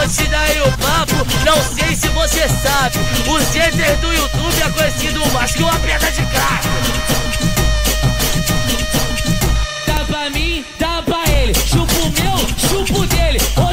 batida e o papo, não sei se você sabe, os haters do YouTube é conhecido mais que uma pedra de crack. Dá pra mim, dá pra ele, chupa o meu, chupa o dele.